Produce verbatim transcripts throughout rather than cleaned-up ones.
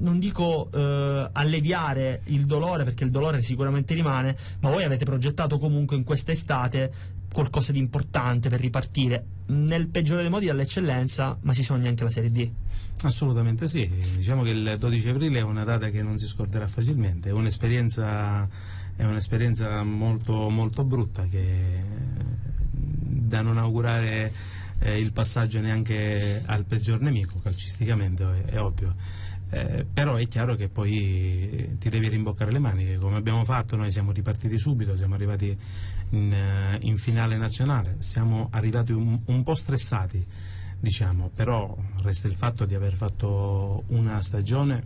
non dico eh, alleviare il dolore, perché il dolore sicuramente rimane, ma voi avete progettato comunque in quest'estate qualcosa di importante per ripartire nel peggiore dei modi dall'eccellenza, ma si sogna anche la Serie D. Assolutamente sì, diciamo che il dodici aprile è una data che non si scorderà facilmente, è un'esperienza, è un'esperienza molto, molto brutta, che da non augurare eh, il passaggio neanche al peggior nemico calcisticamente, è, è ovvio. Eh, però è chiaro che poi ti devi rimboccare le maniche, come abbiamo fatto. Noi siamo ripartiti subito, siamo arrivati in, in finale nazionale, siamo arrivati un, un po' stressati, diciamo, però resta il fatto di aver fatto una stagione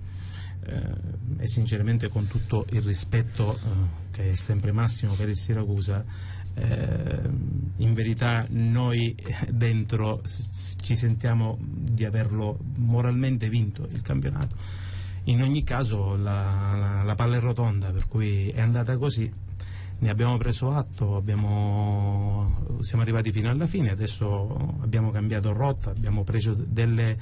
eh, e sinceramente, con tutto il rispetto eh, che è sempre massimo per il Siracusa, Eh, in verità noi dentro ci sentiamo di averlo moralmente vinto il campionato. In ogni caso la, la, la palla è rotonda, per cui è andata così, ne abbiamo preso atto, abbiamo, siamo arrivati fino alla fine, adesso abbiamo cambiato rotta, abbiamo preso delle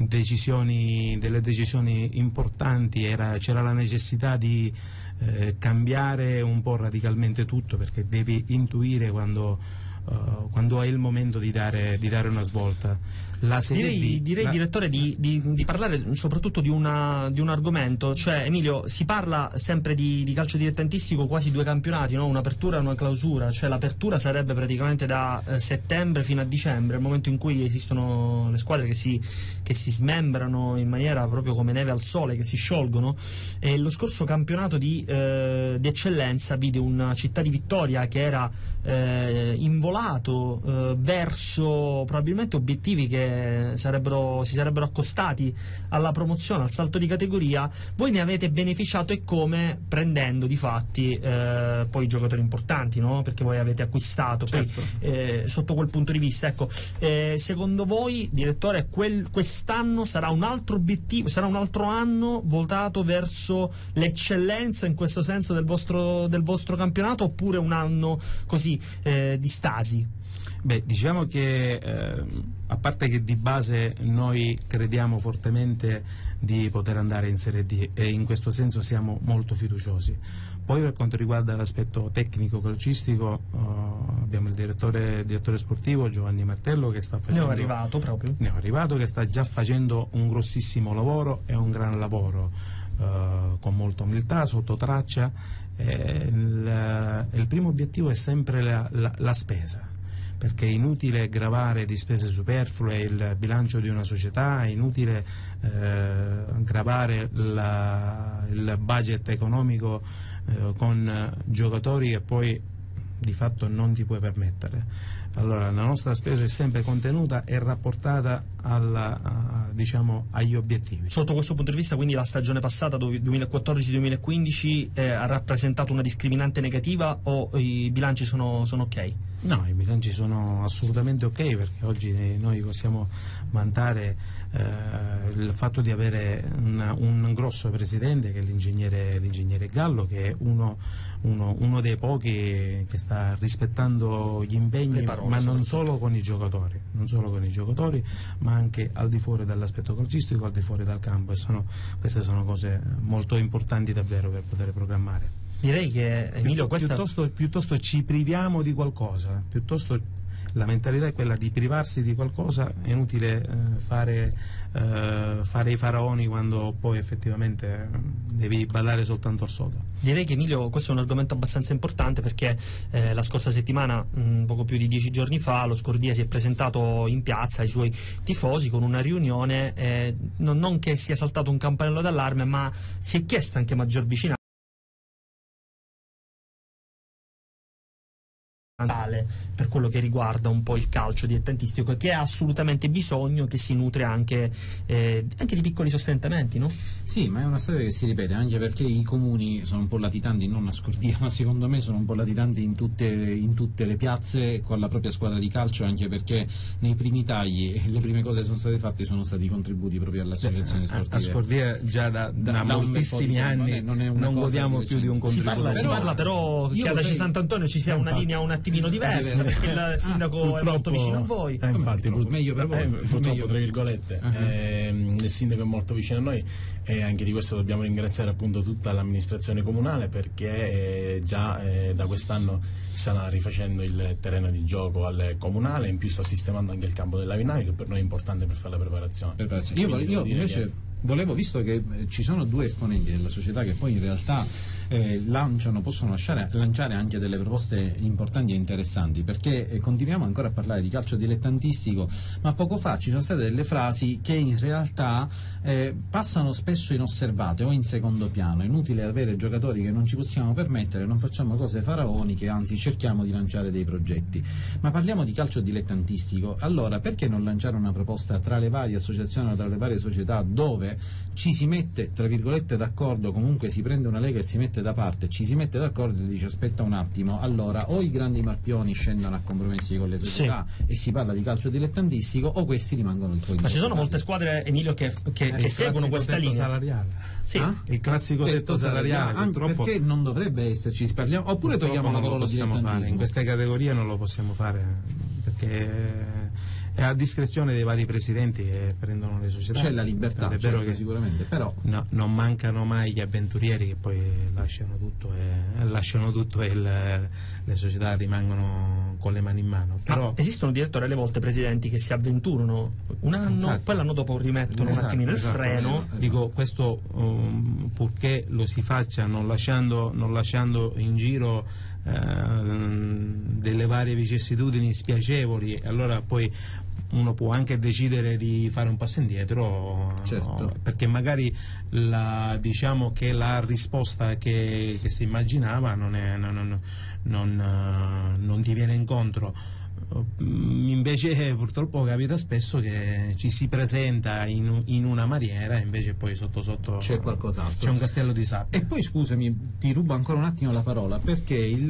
decisioni, delle decisioni importanti, era, c'era la necessità di eh, cambiare un po' radicalmente tutto, perché devi intuire quando, uh, quando è il momento di dare, di dare una svolta. La direi, di, direi la... direttore, di, di, di parlare soprattutto di, una, di un argomento, cioè Emilio, si parla sempre di, di calcio dilettantistico, quasi due campionati, no? Un'apertura e una clausura, cioè l'apertura sarebbe praticamente da eh, settembre fino a dicembre, il momento in cui esistono le squadre che si, che si smembrano in maniera proprio come neve al sole, che si sciolgono, e lo scorso campionato di, eh, di eccellenza vide una Città di Vittoria che era eh, involato eh, verso probabilmente obiettivi che Sarebbero, si sarebbero accostati alla promozione, al salto di categoria. Voi ne avete beneficiato, e come? Prendendo di fatti eh, poi giocatori importanti, no? Perché voi avete acquistato, certo. Poi eh, sotto quel punto di vista, ecco, eh, secondo voi, direttore, quel, quest'anno sarà un altro obiettivo, sarà un altro anno votato verso l'eccellenza in questo senso del vostro, del vostro campionato, oppure un anno così eh, di stasi? Beh, diciamo che eh, a parte che di base noi crediamo fortemente di poter andare in Serie D, e in questo senso siamo molto fiduciosi. Poi, per quanto riguarda l'aspetto tecnico calcistico, uh, abbiamo il direttore, direttore sportivo Giovanni Martello, che sta facendo, ne è arrivato proprio ne è arrivato, che sta già facendo un grossissimo lavoro e un gran lavoro, uh, con molta umiltà, sotto traccia. Eh, il, il primo obiettivo è sempre la, la, la spesa, perché è inutile gravare di spese superflue il bilancio di una società, è inutile eh, gravare la, il budget economico eh, con giocatori che poi di fatto non ti puoi permettere. Allora la nostra spesa è sempre contenuta e rapportata alla, a, diciamo, agli obiettivi. Sotto questo punto di vista, quindi, la stagione passata duemilaquattordici duemilaquindici eh, ha rappresentato una discriminante negativa, o i bilanci sono, sono ok? No, i bilanci sono assolutamente ok, perché oggi noi possiamo vantare eh, il fatto di avere una, un grosso presidente, che è l'ingegnere, l'ingegnere Gallo, che è uno, uno, uno dei pochi che sta rispettando gli impegni, parole, ma non solo con i giocatori, non solo con i giocatori, ma anche al di fuori dall'aspetto calcistico, al di fuori dal campo, e sono, queste sono cose molto importanti davvero per poter programmare. Direi che, Emilio, questa... piuttosto, piuttosto ci priviamo di qualcosa, piuttosto la mentalità è quella di privarsi di qualcosa. È inutile eh, fare, eh, fare i faraoni quando poi effettivamente devi ballare soltanto al sodo. Direi che, Emilio, questo è un argomento abbastanza importante, perché eh, la scorsa settimana, mh, poco più di dieci giorni fa, lo Scordia si è presentato in piazza ai suoi tifosi con una riunione, eh, non, non che sia saltato un campanello d'allarme, ma si è chiesta anche maggior vicinanza per quello che riguarda un po' il calcio dilettantistico, che ha assolutamente bisogno, che si nutre anche, eh, anche di piccoli sostentamenti, no? Sì, ma è una storia che si ripete, anche perché i comuni sono un po' latitanti, non a Scordia, ma secondo me sono un po' latitanti in tutte, in tutte le piazze con la propria squadra di calcio, anche perché nei primi tagli le prime cose che sono state fatte sono stati i contributi proprio alle associazioni sportive. A Scordia già da, da, da, da moltissimi anni non, è, non, è non godiamo più di un contributo. Si parla, però, si parla però che ad Aci Sant'Antonio ci sia una infatti. linea un attimino diversa, perché il sindaco ah, è molto vicino a voi. Eh, infatti, pur, meglio per voi, eh, purtroppo, meglio tra virgolette, uh-huh. eh, il sindaco è molto vicino a noi, e e anche di questo dobbiamo ringraziare appunto tutta l'amministrazione comunale, perché eh, già eh, da quest'anno sta rifacendo il terreno di gioco al comunale, in più sta sistemando anche il campo dell'Avinai, che per noi è importante per fare la preparazione. preparazione. Io, io invece che... volevo, visto che ci sono due esponenti della società che poi in realtà eh, lanciano, possono lasciare, lanciare anche delle proposte importanti e interessanti, perché eh, continuiamo ancora a parlare di calcio dilettantistico, ma poco fa ci sono state delle frasi che in realtà eh, passano spesso inosservate o in secondo piano. È inutile avere giocatori che non ci possiamo permettere, non facciamo cose faraoniche, anzi cerchiamo di lanciare dei progetti. Ma parliamo di calcio dilettantistico, allora perché non lanciare una proposta tra le varie associazioni, tra le varie società, dove ci si mette tra virgolette d'accordo, comunque si prende una lega e si mette da parte, ci si mette d'accordo e dice aspetta un attimo, allora o i grandi marpioni scendono a compromessi con le società sì. e si parla di calcio dilettantistico, o questi rimangono il poi. Ma ci sono molte squadre, Emilio, che, che, che seguono questa linea salariale. Sì. Ah? Il classico tetto, tetto salariale, salariale perché non dovrebbe esserci, parliamo, oppure togliamo la parola dilettantismo. In queste categorie non lo possiamo fare, perché è a discrezione dei vari presidenti che prendono le società. C'è la libertà, è vero, certo, che sicuramente, però no, non mancano mai gli avventurieri che poi lasciano tutto e, lasciano tutto e il, le società rimangono con le mani in mano. Però, ah, esistono direttori alle volte, presidenti, che si avventurano un anno, infatti, poi l'anno dopo rimettono esatto, un attimino il esatto, freno. Esatto. Dico questo um, purché lo si faccia non lasciando, non lasciando in giro delle varie vicissitudini spiacevoli, allora poi uno può anche decidere di fare un passo indietro, certo. no, perché magari la, diciamo che la risposta che, che si immaginava non, è, non, non, non, non ti viene incontro. Invece purtroppo capita spesso che ci si presenta in, in una maniera e invece poi sotto sotto c'è qualcos'altro, c'è un castello di sabbia. E poi scusami, ti rubo ancora un attimo la parola, perché il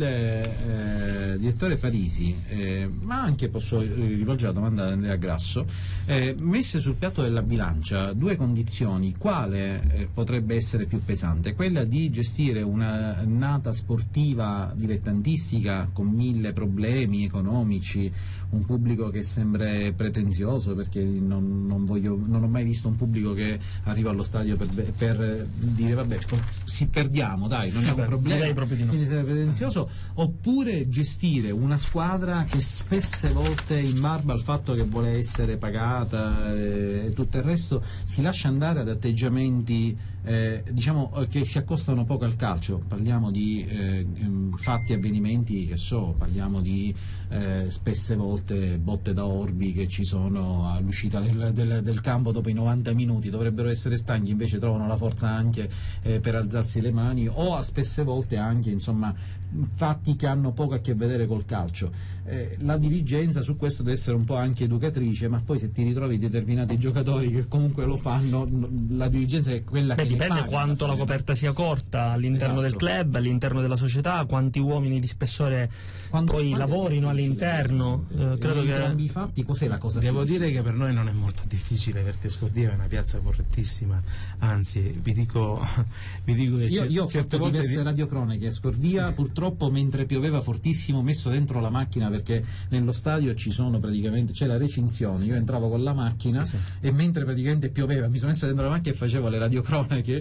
eh, direttore Parisi, eh, ma anche posso rivolgere la domanda ad Andrea Grasso, eh, messe sul piatto della bilancia due condizioni, quale eh, potrebbe essere più pesante? Quella di gestire una nata sportiva dilettantistica con mille problemi economici, un pubblico che sembra pretenzioso, perché non, non, voglio, non ho mai visto un pubblico che arriva allo stadio per, per dire vabbè si perdiamo, dai, non è un problema, proprio di no. Quindi essere pretenzioso, oppure gestire una squadra che spesse volte in barba al fatto che vuole essere pagata e tutto il resto si lascia andare ad atteggiamenti eh, diciamo che si accostano poco al calcio. Parliamo di eh, fatti, avvenimenti, che so, parliamo di eh, spesse volte botte da orbi che ci sono all'uscita del, del, del campo dopo i novanta minuti, dovrebbero essere stanchi, invece trovano la forza anche eh, per alzarsi le mani, o a spesse volte anche insomma fatti che hanno poco a che vedere col calcio. Eh, la dirigenza su questo deve essere un po' anche educatrice, ma poi se ti ritrovi determinati giocatori che comunque lo fanno, la dirigenza è quella Beh, che dipende quanto la coperta sia corta all'interno esatto. del club, all'interno della società, quanti uomini di spessore quando, poi lavorino all'interno. Eh, credo che entrambi fatti, cos'è la cosa devo più dire che per noi non è molto difficile, perché Scordia è una piazza correttissima, anzi vi dico, vi dico che io, io ho certe fatto volte diverse di... radiocronache a Scordia, sì. Purtroppo mentre pioveva fortissimo, messo dentro la macchina, perché nello stadio ci sono praticamente c'è la recinzione, io entravo con la macchina sì, sì. e mentre praticamente pioveva mi sono messo dentro la macchina e facevo le radiocronache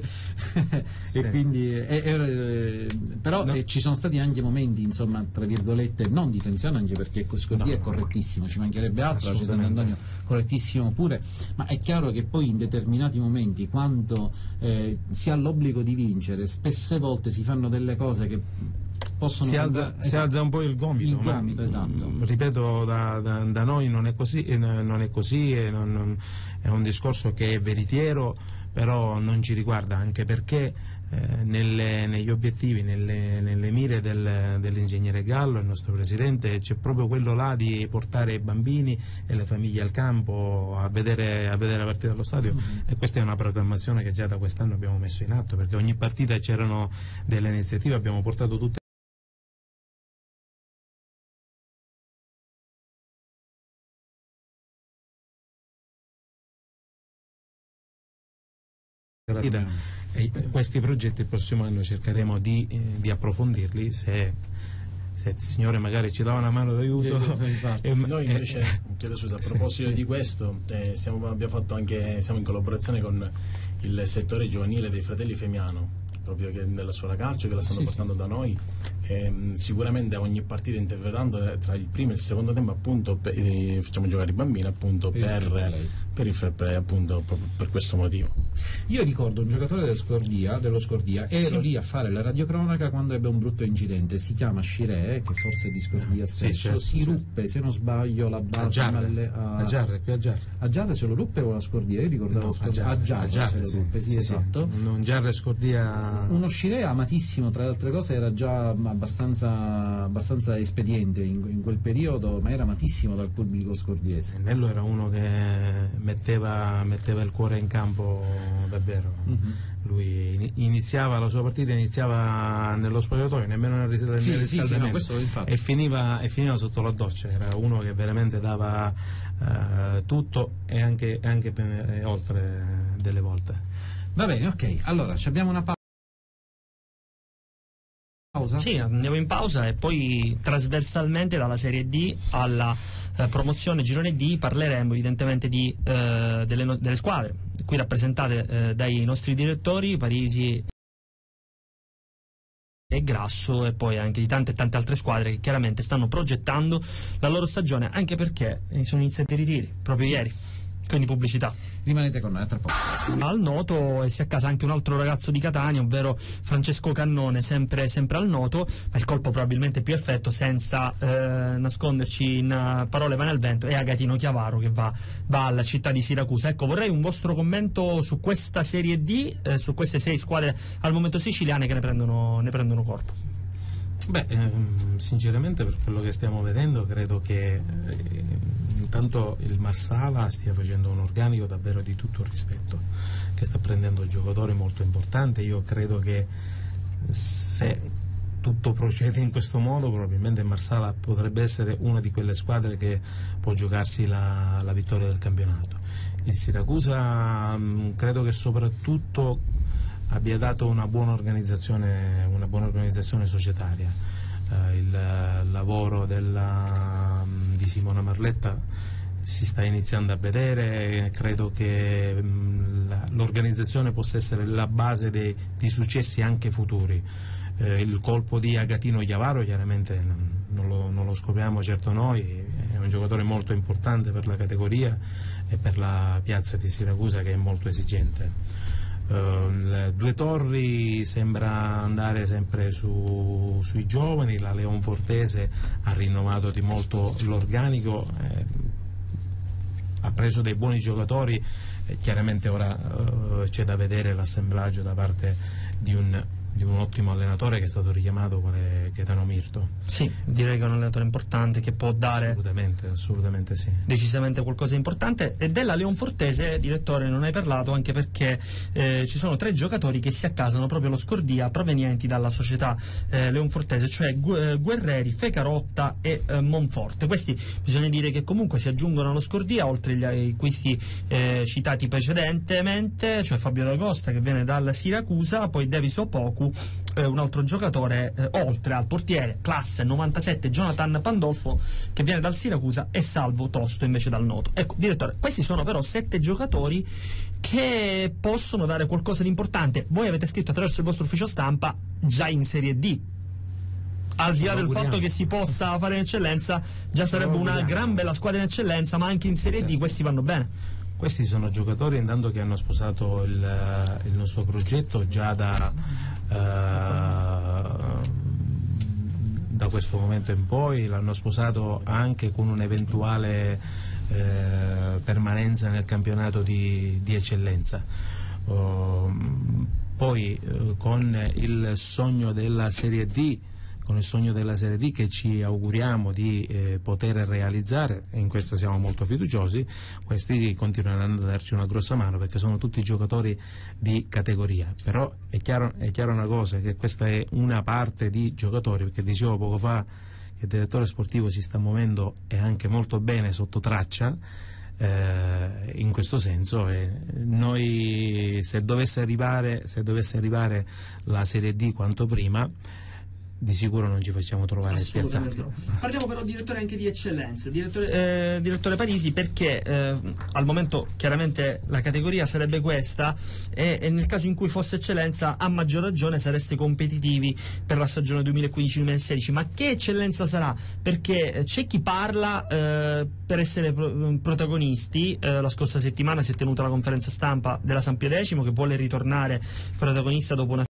sì. e quindi e, e, però no. eh, ci sono stati anche momenti insomma tra virgolette non di tensione, anche perché Scordia no. è correttissimo, ci mancherebbe altro, la San Antonio correttissimo pure, ma è chiaro che poi in determinati momenti quando eh, si ha l'obbligo di vincere, spesse volte si fanno delle cose che possono si, sembrare, alza, esatto, si alza un po' il gomito, il gomito ma, esatto. ripeto da, da, da noi non è così, non è così e non, non, è un discorso che è veritiero, però non ci riguarda, anche perché eh, nelle, negli obiettivi, nelle, nelle mire del, dell'ingegnere Gallo, il nostro presidente, c'è proprio quello là di portare i bambini e le famiglie al campo a vedere, a vedere la partita allo stadio, mm-hmm. e questa è una programmazione che già da quest'anno abbiamo messo in atto, perché ogni partita c'erano delle iniziative, abbiamo portato tutte e questi progetti il prossimo anno cercheremo di, eh, di approfondirli, se, se il Signore magari ci dà una mano d'aiuto. E, noi invece, chiedo scusa, a proposito di questo, eh, siamo, abbiamo fatto anche, siamo in collaborazione con il settore giovanile dei Fratelli Femiano, proprio che della scuola calcio, che la stanno sì, portando sì. da noi. E, mh, sicuramente ogni partita interpretando tra il primo e il secondo tempo appunto per, eh, facciamo giocare i bambini appunto per, per, per il fair play, appunto proprio per questo motivo. Io ricordo un giocatore del Scordia, dello Scordia, ero sì. lì a fare la radiocronaca quando ebbe un brutto incidente, si chiama Scirè, che forse è di Scordia stesso, sì, certo, si sì. ruppe, se non sbaglio, la base a Giarre, a, a Giarre, qui a Giarre. A Giarre se lo ruppe o la Scordia? Io ricordavo no, Scordia. A Giarre, a Giarre se lo sì, ruppe, sì, sì, esatto. Sì. Un Giarre Scordia. Uno Scirè amatissimo, tra le altre cose era già abbastanza, abbastanza espediente in, in quel periodo, ma era amatissimo dal pubblico scordiese. Nello era uno che metteva, metteva il cuore in campo davvero. Mm-hmm. Lui iniziava la sua partita iniziava nello spogliatoio, nemmeno nel riscaldamento, sì, sì, sì, no, questo, e, finiva, e finiva sotto la doccia. Era uno che veramente dava uh, tutto e anche, anche per, e oltre delle volte. Va bene, ok, allora abbiamo una pausa. Pausa? Sì, andiamo in pausa e poi trasversalmente dalla Serie D alla eh, promozione Girone D parleremo evidentemente di, eh, delle, no- delle squadre qui rappresentate eh, dai nostri direttori Parisi e Grasso, e poi anche di tante e tante altre squadre che chiaramente stanno progettando la loro stagione, anche perché sono iniziati i ritiri proprio sì. ieri, quindi pubblicità. Rimanete con noi, a tra poco. Al Noto e si a casa anche un altro ragazzo di Catania, ovvero Francesco Cannone, sempre, sempre al Noto, ma il colpo probabilmente più effetto, senza eh, nasconderci in uh, parole vane al vento, è Agatino Chiavaro che va, va alla città di Siracusa. Ecco, vorrei un vostro commento su questa Serie D, eh, su queste sei squadre al momento siciliane che ne prendono, ne prendono corpo. Beh, ehm, sinceramente per quello che stiamo vedendo credo che eh, intanto il Marsala stia facendo un organico davvero di tutto il rispetto, che sta prendendo giocatori molto importanti. Io credo che se tutto procede in questo modo probabilmente il Marsala potrebbe essere una di quelle squadre che può giocarsi la, la vittoria del campionato. Il Siracusa mh, credo che soprattutto abbia dato una buona organizzazione, una buona organizzazione societaria. Eh, il lavoro della, di Simona Marletta si sta iniziando a vedere, credo che mh, la, l'organizzazione possa essere la base dei, di successi anche futuri. Eh, il colpo di Agatino Chiavaro chiaramente non, non, lo, non lo scopriamo certo noi, è un giocatore molto importante per la categoria e per la piazza di Siracusa, che è molto esigente. Uh, Due Torri sembra andare sempre su, sui giovani, la Leonfortese ha rinnovato di molto l'organico, eh, ha preso dei buoni giocatori, eh, chiaramente ora uh, c'è da vedere l'assemblaggio da parte di un, di un ottimo allenatore che è stato richiamato, quale Gaetano Mirto. Sì, direi che è un allenatore importante che può dare assolutamente, assolutamente sì. decisamente qualcosa di importante. E della Leonfortese, direttore, non hai parlato, anche perché eh, ci sono tre giocatori che si accasano proprio allo Scordia, provenienti dalla società eh, Leonfortese, cioè Gu- Guerreri, Fecarotta e eh, Monforte. Questi bisogna dire che comunque si aggiungono allo Scordia, oltre agli acquisti eh, citati precedentemente, cioè Fabio D'Agosta che viene dal Siracusa, poi Davis Opoku, eh, un altro giocatore, eh, oltre al portiere classe novantasette Jonathan Pandolfo che viene dal Siracusa, e Salvo Tosto invece dal Noto. Ecco, direttore, questi sono però sette giocatori che possono dare qualcosa di importante. Voi avete scritto attraverso il vostro ufficio stampa già in Serie D. Al di là del fatto che si possa fare in eccellenza, già sarebbe una gran bella squadra in eccellenza, ma anche in Serie D questi vanno bene. Questi sono giocatori intanto che hanno sposato il, il nostro progetto già da uh, da questo momento in poi, l'hanno sposato anche con un'eventuale eh, permanenza nel campionato di, di eccellenza. Uh, poi uh, con il sogno della Serie D, con il sogno della Serie D che ci auguriamo di eh, poter realizzare, e in questo siamo molto fiduciosi, questi continueranno a darci una grossa mano, perché sono tutti giocatori di categoria. Però è chiaro, è chiaro una cosa, che questa è una parte di giocatori, perché dicevo poco fa che il direttore sportivo si sta muovendo e anche molto bene sotto traccia, eh, in questo senso, eh, noi se dovesse arrivare se dovesse arrivare la Serie D quanto prima, di sicuro non ci facciamo trovare spiazzati. Parliamo però, direttore, anche di eccellenze, direttore, eh, direttore Parisi, perché eh, al momento chiaramente la categoria sarebbe questa e, e nel caso in cui fosse eccellenza a maggior ragione sareste competitivi per la stagione duemilaquindici duemilasedici. Ma che eccellenza sarà? Perché c'è chi parla eh, per essere pro- protagonisti. Eh, la scorsa settimana si è tenuta la conferenza stampa della San Pio X, che vuole ritornare protagonista dopo una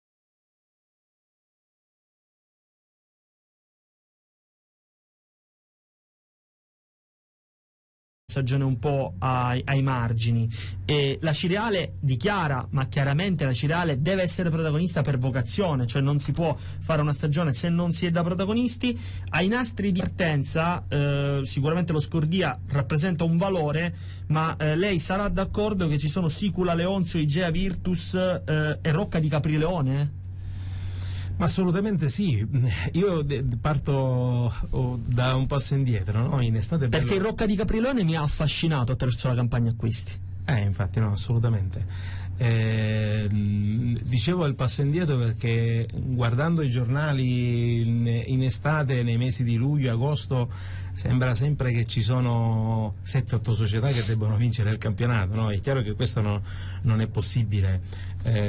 stagione un po' ai, ai margini, e la Cireale dichiara, ma chiaramente la Cireale deve essere protagonista per vocazione, cioè non si può fare una stagione se non si è da protagonisti. Ai nastri di partenza eh, sicuramente lo Scordia rappresenta un valore, ma eh, lei sarà d'accordo che ci sono Sicula Leonzio, Igea Virtus eh, e Rocca di Caprileone? Ma assolutamente sì, io parto da un passo indietro, no? In estate perché bello... il Rocca di Caprileone mi ha affascinato attraverso la campagna acquisti. Eh, infatti, no, assolutamente. Eh, dicevo il passo indietro perché guardando i giornali in, in estate, nei mesi di luglio, agosto, sembra sempre che ci sono sette otto società che debbono vincere il campionato, no? È chiaro che questo no, non è possibile.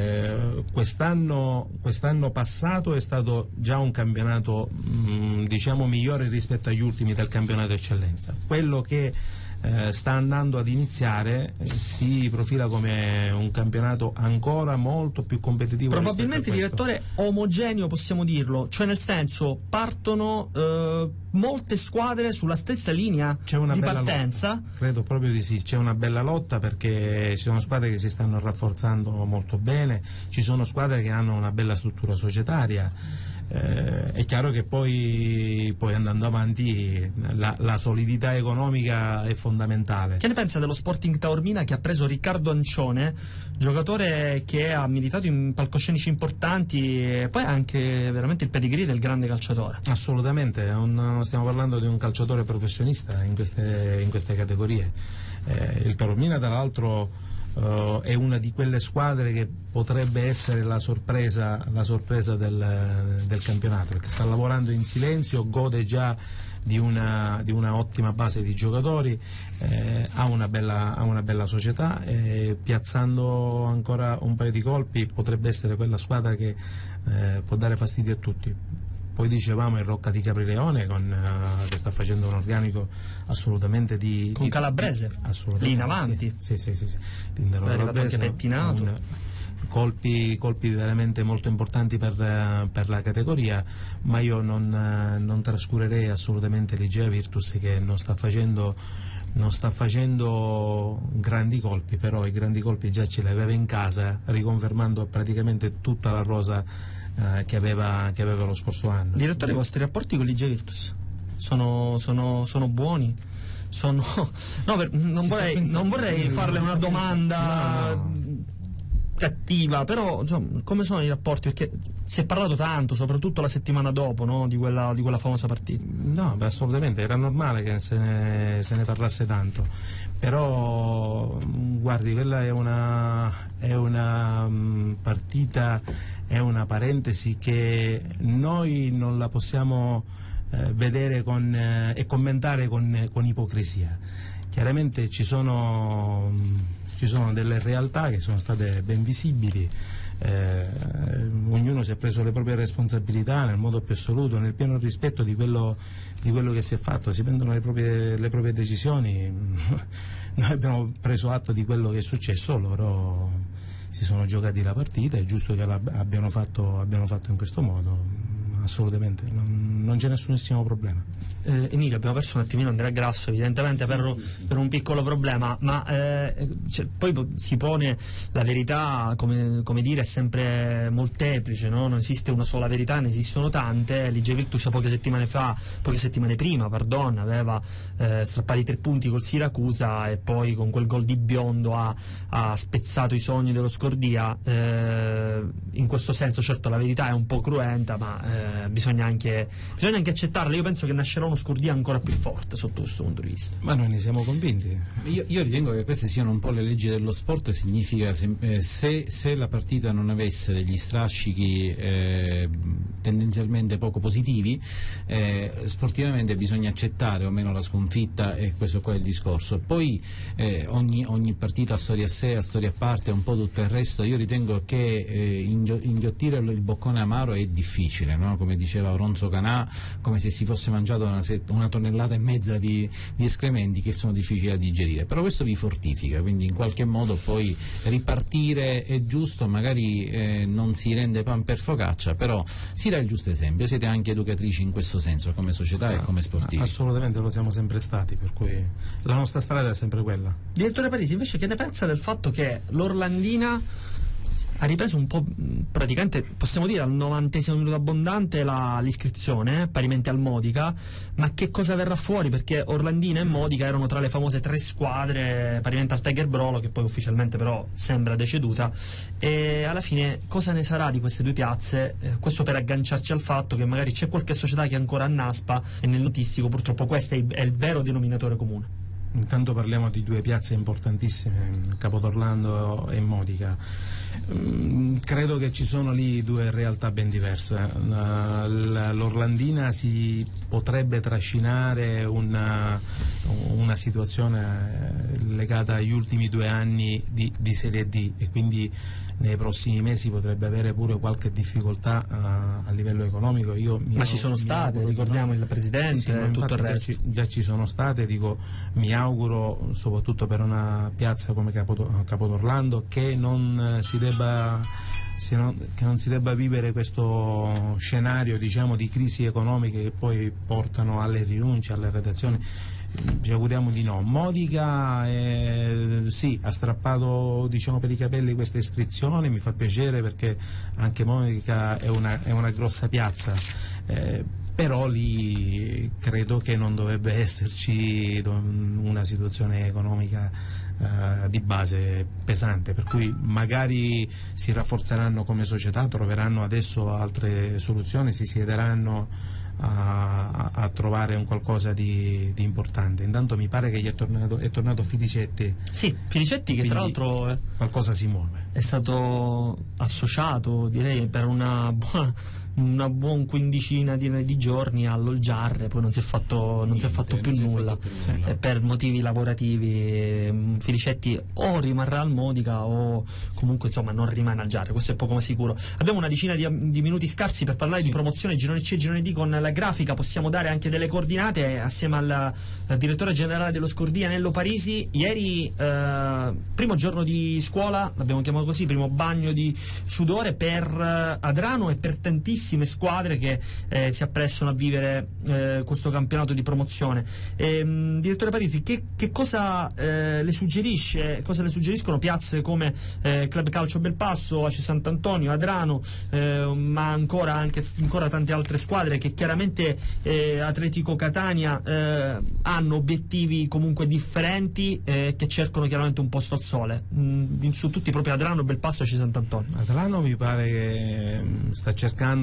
Eh, quest'anno, quest'anno passato è stato già un campionato mh, diciamo migliore rispetto agli ultimi del campionato eccellenza. Quello che eh, sta andando ad iniziare eh, si profila come un campionato ancora molto più competitivo. Probabilmente, direttore, omogeneo, possiamo dirlo, cioè nel senso partono eh, molte squadre sulla stessa linea c'è una di bella partenza. Lotta. Credo proprio di sì, c'è una bella lotta perché ci sono squadre che si stanno rafforzando molto bene, ci sono squadre che hanno una bella struttura societaria. Eh, è chiaro che poi, poi andando avanti la, la solidità economica è fondamentale. Che ne pensa dello Sporting Taormina, che ha preso Riccardo Ancione, giocatore che ha militato in palcoscenici importanti e poi ha anche veramente il pedigree del grande calciatore? Assolutamente, un, stiamo parlando di un calciatore professionista in queste, in queste categorie. Eh, il Taormina, tra l'altro, Uh, è una di quelle squadre che potrebbe essere la sorpresa, la sorpresa del, del campionato, perché sta lavorando in silenzio, gode già di una, di una ottima base di giocatori, eh, ha, una bella, ha una bella società e piazzando ancora un paio di colpi potrebbe essere quella squadra che eh, può dare fastidio a tutti. Poi dicevamo il Rocca di Caprileone con, uh, che sta facendo un organico assolutamente di... Con di, Calabrese, di, assolutamente, lì in avanti. Sì, sì, sì, sì. Di è arrivato anche pettinato. Un, colpi, colpi veramente molto importanti per, uh, per la categoria, ma io non, uh, non trascurerei assolutamente l'Igea Virtus che non sta facendo... non sta facendo grandi colpi, però i grandi colpi già ce li aveva in casa, riconfermando praticamente tutta la rosa eh, che, aveva, che aveva lo scorso anno. Direttore, i vostri rapporti con l'Igea Virtus sono, sono, sono buoni? Sono... No, per, non, vorrei, non vorrei farle una domanda... No, no. cattiva, però insomma, come sono i rapporti? Perché si è parlato tanto, soprattutto la settimana dopo, no? di, quella, di quella famosa partita. No, beh, assolutamente, era normale che se ne, se ne parlasse tanto, però guardi, quella è una, è una um, partita, è una parentesi che noi non la possiamo eh, vedere con, eh, e commentare con, con ipocrisia. Chiaramente ci sono... Um, Ci sono delle realtà che sono state ben visibili, eh, ognuno si è preso le proprie responsabilità nel modo più assoluto, nel pieno rispetto di quello, di quello che si è fatto, si prendono le proprie, le proprie decisioni. Noi abbiamo preso atto di quello che è successo, loro si sono giocati la partita, è giusto che l'abbiano fatto, abbiano fatto in questo modo. Assolutamente, non, non c'è nessunissimo problema. Eh, Emilio, abbiamo perso un attimino Andrea Grasso evidentemente sì, per, sì, sì. per un piccolo problema, ma eh, cioè, poi si pone la verità, come, come dire, è sempre molteplice, no? Non esiste una sola verità, ne esistono tante. L'Igea Virtus poche settimane fa, poche settimane prima, pardon, aveva eh, strappato i tre punti col Siracusa e poi con quel gol di Biondo ha, ha spezzato i sogni dello Scordia. Eh, in questo senso certo la verità è un po' cruenta, ma eh, eh, bisogna, anche, bisogna anche accettarla. Io penso che nascerà uno Scurdia ancora più forte sotto questo punto di vista. Ma noi ne siamo convinti. Io, io ritengo che queste siano un po' le leggi dello sport. Significa se, eh, se, se la partita non avesse degli strascichi eh, tendenzialmente poco positivi, eh, sportivamente bisogna accettare o meno la sconfitta, e questo qua è il discorso. Poi eh, ogni, ogni partita ha storia a sé, ha storia a parte, un po' tutto il resto. Io ritengo che eh, inghiottire il boccone amaro è difficile, no? Come diceva Oronzo Canà, come se si fosse mangiato una, una tonnellata e mezza di, di escrementi che sono difficili da digerire, però questo vi fortifica, quindi in qualche modo poi ripartire è giusto, magari eh, non si rende pan per focaccia, però si dà il giusto esempio. Siete anche educatrici in questo senso come società e come sportivi. Assolutamente, lo siamo sempre stati, per cui la nostra strada è sempre quella. Direttore Parisi, invece, che ne pensa del fatto che l'Orlandina ha ripreso un po', praticamente possiamo dire al novantesimo minuto abbondante la, l'iscrizione, eh, parimenti al Modica, ma che cosa verrà fuori? Perché Orlandina e Modica erano tra le famose tre squadre, parimenti al Tiger Brolo, che poi ufficialmente però sembra deceduta, e alla fine cosa ne sarà di queste due piazze? Eh, questo per agganciarci al fatto che magari c'è qualche società che ancora annaspa, e nel notistico purtroppo questo è il, è il vero denominatore comune. Intanto parliamo di due piazze importantissime, Capodorlando e Modica. Mm, credo che ci sono lì due realtà ben diverse. L'Orlandina si potrebbe trascinare una, una situazione legata agli ultimi due anni di, di Serie D, e quindi nei prossimi mesi potrebbe avere pure qualche difficoltà uh, a livello economico. Io mi ma ci sono state, ricordiamo il presidente, sì, sì, e tutto il resto. Già ci, già ci sono state, dico, mi auguro soprattutto per una piazza come Capo, Capodorlando che non si debba che non si debba vivere questo scenario, diciamo, di crisi economiche che poi portano alle rinunce, alle redazioni. Ci auguriamo di no. Modica eh, sì, ha strappato, diciamo, per i capelli queste iscrizioni, mi fa piacere perché anche Modica è una, è una grossa piazza, eh, però lì credo che non dovrebbe esserci una situazione economica eh, di base pesante, per cui magari si rafforzeranno come società, troveranno adesso altre soluzioni, si siederanno A, a trovare un qualcosa di, di importante. Intanto mi pare che gli è tornato, è tornato Filicetti. Sì, Filicetti, che tra l'altro qualcosa si muove. È stato associato, direi, per una buona una buona quindicina di, di giorni all'Olgiarre, poi non si è fatto, non Niente, si è fatto più nulla, fatto più nulla. Eh, per motivi lavorativi. Filicetti o rimarrà al Modica o comunque, insomma, non rimane al Giarre, questo è poco ma sicuro. Abbiamo una decina di, di minuti scarsi per parlare sì. di promozione girone C e girone D con la grafica. Possiamo dare anche delle coordinate assieme al, al direttore generale dello Scurdia, Nello Parisi. Ieri eh, primo giorno di scuola, l'abbiamo chiamato così, primo bagno di sudore per eh, Adrano e per tantissimi squadre che eh, si apprestano a vivere eh, questo campionato di promozione. E, mh, direttore Parisi, che, che cosa eh, le suggerisce, cosa le suggeriscono piazze come eh, Club Calcio Belpasso, A C Sant'Antonio, Adrano, eh, ma ancora anche ancora tante altre squadre che chiaramente eh, Atletico Catania eh, hanno obiettivi comunque differenti, eh, che cercano chiaramente un posto al sole, mh, su tutti proprio Adrano, Belpasso e A C Sant'Antonio. Adrano mi pare che sta cercando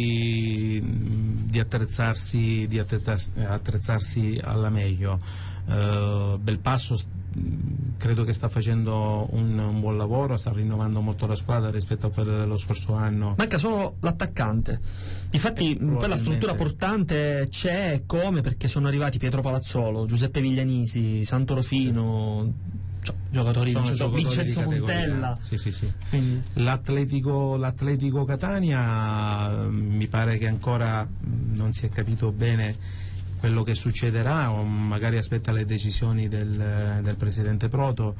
Di, di attrezzarsi di attrezzarsi, attrezzarsi alla meglio. uh, Belpasso credo che sta facendo un, un buon lavoro, sta rinnovando molto la squadra rispetto a quella dello scorso anno. Manca solo l'attaccante, infatti eh, poi la struttura portante c'è, come, perché sono arrivati Pietro Palazzolo, Giuseppe Viglianisi, Santorofino, sì. giocatori, Sono cioè, giocatori Vincenzo Montella. Sì, sì, sì. L'atletico, l'Atletico Catania mi pare che ancora non si è capito bene quello che succederà, o magari aspetta le decisioni del, del presidente Proto,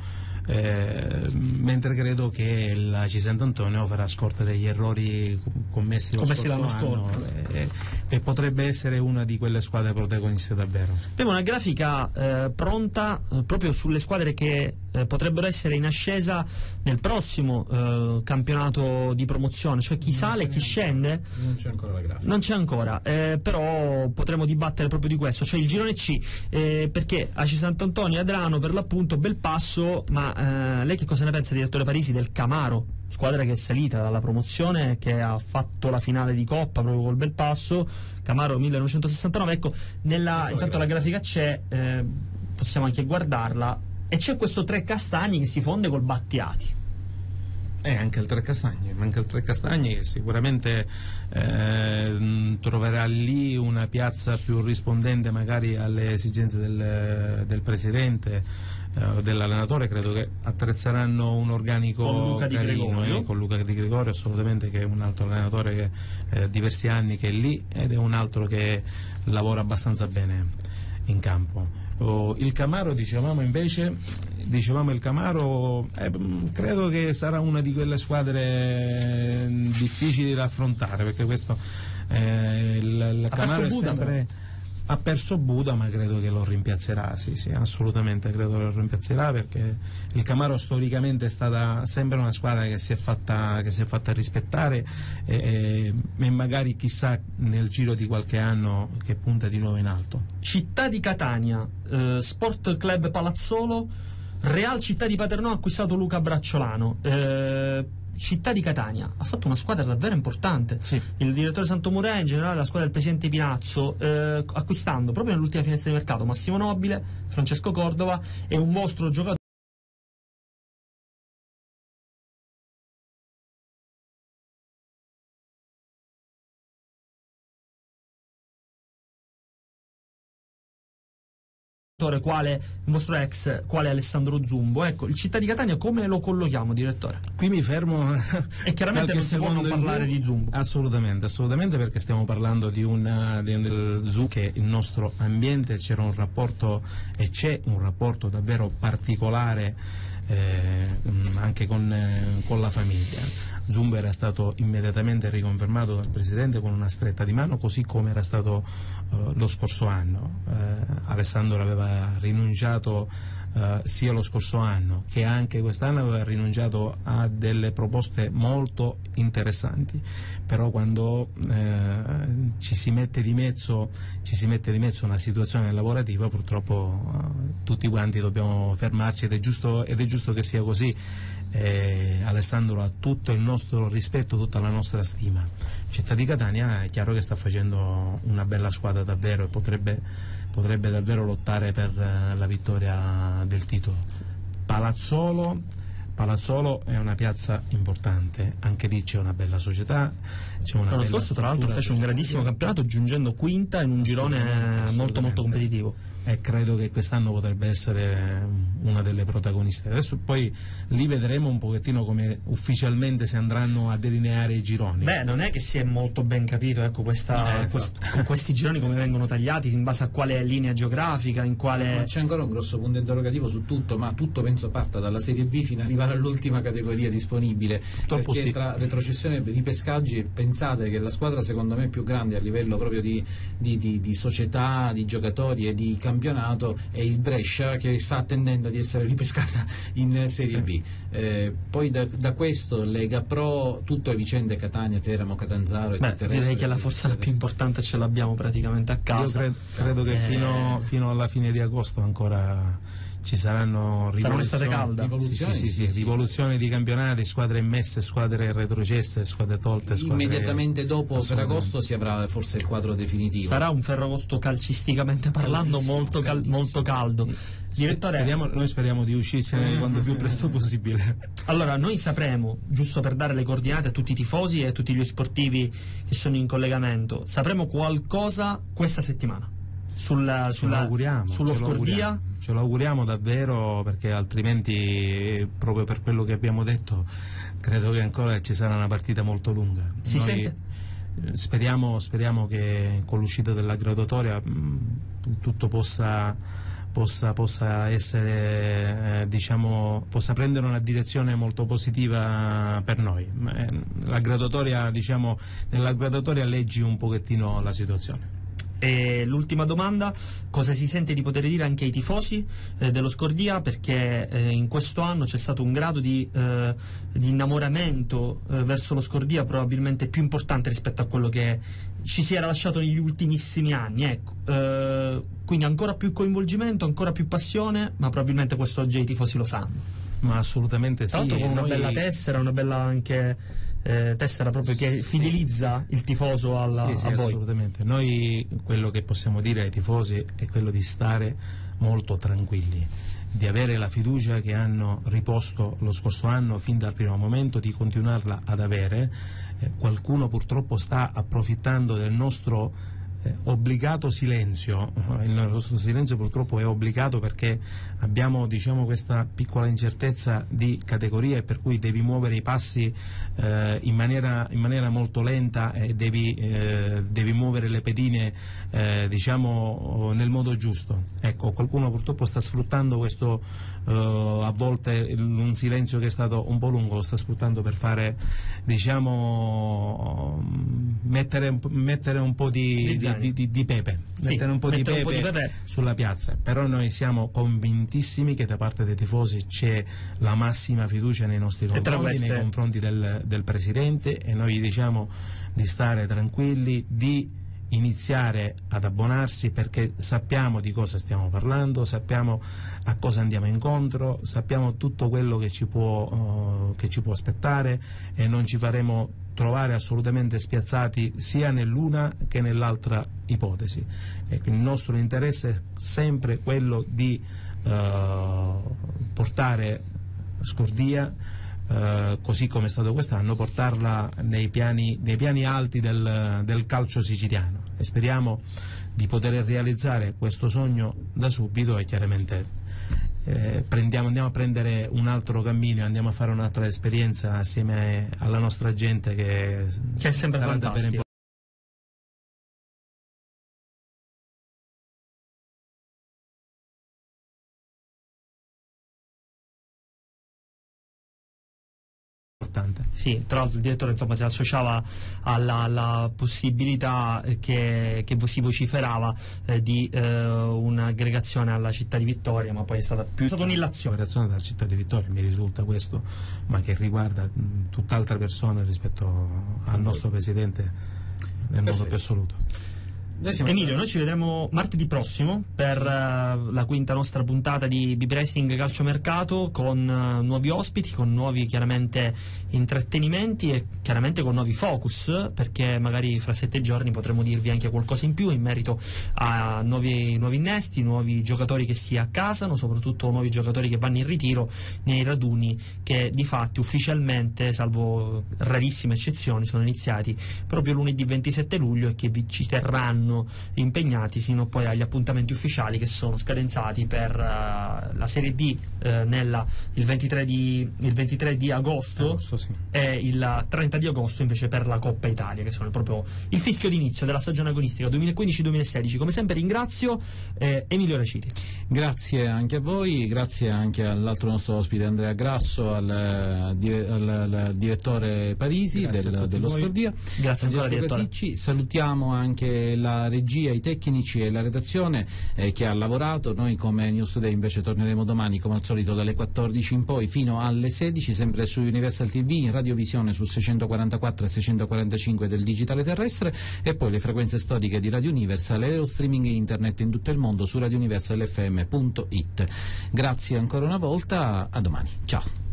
eh, mentre credo che la C Sant'Antonio farà scorta degli errori commessi, lo commessi l'anno scorso e, e potrebbe essere una di quelle squadre protagoniste davvero. Abbiamo una grafica eh, pronta eh, proprio sulle squadre che eh, potrebbero essere in ascesa nel prossimo eh, campionato di promozione, cioè chi non sale e chi scende. Non c'è ancora la grafica. Non c'è ancora, eh, però potremo dibattere proprio di questo, cioè il girone C, eh, perché A C Sant'Antonio, Adrano per l'appunto, Belpasso, ma eh, lei che cosa ne pensa, direttore Parisi, del Camaro? squadra che è salita dalla promozione, che ha fatto la finale di Coppa proprio col Belpasso, Camaro millenovecentosessantanove. Ecco, nella, ecco intanto la grafica c'è, eh, possiamo anche guardarla, e c'è questo Tre Castagni che si fonde col Battiati. E eh, anche il Tre Castagni, anche il Tre Castagni che sicuramente eh, troverà lì una piazza più rispondente magari alle esigenze del, del presidente eh, dell'allenatore. Credo che attrezzeranno un organico con Luca carino, Di eh, con Luca Di Gregorio, assolutamente, che è un altro allenatore che ha eh, diversi anni che è lì, ed è un altro che lavora abbastanza bene in campo. Oh, il Camaro, dicevamo invece, dicevamo il Camaro, eh, credo che sarà una di quelle squadre difficili da affrontare, perché questo eh, il, il Camaro è sempre, ha perso Buda, ma credo che lo rimpiazzerà, sì, sì, assolutamente credo che lo rimpiazzerà, perché il Camaro storicamente è stata sempre una squadra che si è fatta, che si è fatta rispettare, e, e magari chissà nel giro di qualche anno che punta di nuovo in alto. Città di Catania, eh, Sport Club Palazzolo, Real Città di Paternò ha acquistato Luca Bracciolano. eh, Città di Catania ha fatto una squadra davvero importante, sì. Il direttore Santomurè, in generale la squadra del presidente Pinazzo, eh, acquistando proprio nell'ultima finestra di mercato Massimo Nobile, Francesco Cordova e un vostro giocatore quale il vostro ex, quale Alessandro Zumbo. Ecco, il Città di Catania come lo collochiamo, direttore? Qui mi fermo e chiaramente non si può non parlare di Zumbo. Assolutamente, assolutamente, perché stiamo parlando di un, di un Zumbo che il nostro ambiente c'era un rapporto, e c'è un rapporto davvero particolare eh, anche con, eh, con la famiglia. Zumbo era stato immediatamente riconfermato dal presidente con una stretta di mano, così come era stato eh, lo scorso anno. Eh, Alessandro aveva rinunciato eh, sia lo scorso anno che anche quest'anno, aveva rinunciato a delle proposte molto interessanti, però quando eh, ci si mette di mezzo ci si mette di mezzo una situazione lavorativa, purtroppo eh, tutti quanti dobbiamo fermarci, ed è giusto, ed è giusto che sia così. Eh, Alessandro ha tutto il nostro rispetto, tutta la nostra stima. Città di Catania è chiaro che sta facendo una bella squadra davvero, e potrebbe, potrebbe davvero lottare per eh, la vittoria del titolo. Palazzolo Palazzolo è una piazza importante, anche lì c'è una bella società. C'è una L'anno bella scorso tra l'altro fece un grandissimo campionato, giungendo quinta in un girone molto molto competitivo, e credo che quest'anno potrebbe essere una delle protagoniste. Adesso poi lì vedremo un pochettino come ufficialmente si andranno a delineare i gironi. Beh, non è che si è molto ben capito, ecco, questa, eh, quest, con questi gironi come vengono tagliati, in base a quale linea geografica, in quale... C'è ancora un grosso punto interrogativo su tutto, ma tutto penso parta dalla Serie B fino ad arrivare all'ultima categoria disponibile. Purtroppo perché sì. Tra retrocessione e ripescaggi, pensate che la squadra secondo me più grande a livello proprio di, di, di, di società, di giocatori e di campionato è il Brescia, che sta attendendo di essere ripescata in Serie sì. B. Eh, poi da, da questo Lega Pro, tutto è vicende Catania, Teramo, Catanzaro e Beh, tutto il direi resto. che la forza la più importante ce l'abbiamo praticamente a casa. Io cred, credo che Eh, fino, fino alla fine di agosto ancora ci saranno sarà rivoluzioni, un'estate calda. Rivoluzioni, sì, sì, sì, sì, sì, sì. rivoluzioni di campionati, squadre immesse, squadre retrocesse, squadre tolte, squadre... Immediatamente dopo, per Assolutamente. agosto, si avrà forse il quadro definitivo. Sarà un Ferragosto calcisticamente parlando Caldissimo, molto, cal- caldissimo. molto caldo. Direttore, Speriamo, noi speriamo di uscircene quanto più presto possibile. allora noi sapremo, giusto per dare le coordinate a tutti i tifosi e a tutti gli sportivi che sono in collegamento, sapremo qualcosa questa settimana sulla, Ce sulla, lo auguriamo, sullo ce lo Scordia. auguriamo. Ce lo auguriamo davvero, perché altrimenti, proprio per quello che abbiamo detto, credo che ancora ci sarà una partita molto lunga. Si Noi sente? speriamo, speriamo che con l'uscita della graduatoria mh, tutto possa, possa, possa essere, eh, diciamo, possa prendere una direzione molto positiva per noi. Eh, La graduatoria, diciamo, nella graduatoria leggi un pochettino la situazione. E l'ultima domanda, cosa si sente di poter dire anche ai tifosi eh, dello Scordia, perché eh, in questo anno c'è stato un grado di, eh, di innamoramento eh, verso lo Scordia probabilmente più importante rispetto a quello che ci si era lasciato negli ultimissimi anni, ecco. Eh, quindi ancora più coinvolgimento, ancora più passione, ma probabilmente questo oggi i tifosi lo sanno. Ma assolutamente sì. Tra l'altro con una Noi... bella tessera, una bella anche eh, tessera proprio che sì. fidelizza il tifoso alla, sì, sì, a voi. Assolutamente. Noi quello che possiamo dire ai tifosi è quello di stare molto tranquilli, di avere la fiducia che hanno riposto lo scorso anno fin dal primo momento, di continuarla ad avere. Eh, qualcuno purtroppo sta approfittando del nostro Eh, obbligato silenzio. Il nostro silenzio purtroppo è obbligato perché abbiamo, diciamo, questa piccola incertezza di categoria, e per cui devi muovere i passi eh, in, maniera, in maniera molto lenta, e devi, eh, devi muovere le pedine eh, diciamo nel modo giusto. Ecco, qualcuno purtroppo sta sfruttando questo eh, a volte un silenzio che è stato un po' lungo, lo sta sfruttando per fare, diciamo, mettere, mettere un po' di, di Di, di, di pepe, sì, mettere un po' di pepe, un po' di pepe sulla piazza. Però noi siamo convintissimi che da parte dei tifosi c'è la massima fiducia nei nostri confronti, queste... nei confronti del, del Presidente, e noi diciamo di stare tranquilli, di iniziare ad abbonarsi, perché sappiamo di cosa stiamo parlando, sappiamo a cosa andiamo incontro, sappiamo tutto quello che ci può, uh, che ci può aspettare, e non ci faremo trovare assolutamente spiazzati sia nell'una che nell'altra ipotesi. Ecco, il nostro interesse è sempre quello di uh, portare Scordia, Uh, così come è stato quest'anno, portarla nei piani, nei piani alti del, del calcio siciliano, e speriamo di poter realizzare questo sogno da subito. E chiaramente eh, prendiamo, andiamo a prendere un altro cammino, andiamo a fare un'altra esperienza assieme alla nostra gente, che, che è sempre sarà fantastica. davvero importante. Sì, tra l'altro il direttore, insomma, si associava alla, alla possibilità che, che si vociferava eh, di eh, un'aggregazione alla città di Vittoria, ma poi è stata più è stata un'illazione. Un'aggregazione dalla città di Vittoria, mi risulta questo, ma che riguarda mh, tutt'altre persone rispetto al nostro Presidente nel Perfetto. modo più assoluto. Noi siamo Emilio, noi ci vedremo martedì prossimo per sì. uh, la quinta nostra puntata di B B Racing Calciomercato, con uh, nuovi ospiti, con nuovi chiaramente intrattenimenti e chiaramente con nuovi focus, perché magari fra sette giorni potremo dirvi anche qualcosa in più in merito a nuovi, nuovi innesti, nuovi giocatori che si accasano, soprattutto nuovi giocatori che vanno in ritiro nei raduni che di fatti ufficialmente, salvo rarissime eccezioni, sono iniziati proprio lunedì ventisette luglio e che vi ci terranno impegnati sino poi agli appuntamenti ufficiali che sono scadenzati per uh, la Serie D uh, nella, il, ventitré di, il ventitré di agosto, agosto sì. e il trenta di agosto invece per la Coppa Italia, che sono proprio il fischio d'inizio della stagione agonistica duemilaquindici duemilasedici. Come sempre ringrazio eh, Emilio Reciti. Grazie anche a voi, grazie anche all'altro nostro ospite Andrea Grasso, al, al, al direttore Parisi del, dello voi. Scordia. Grazie ancora, direttore. Casicci. Salutiamo anche la regia, i tecnici e la redazione eh, che ha lavorato. Noi come News Today invece torneremo domani come al solito dalle quattordici in poi fino alle sedici, sempre su Universal T V, in radiovisione sul seicentoquarantaquattro e seicentoquarantacinque del digitale terrestre, e poi le frequenze storiche di Radio Universal e lo streaming internet in tutto il mondo su radio universal f m punto it. Grazie ancora una volta, a domani, ciao.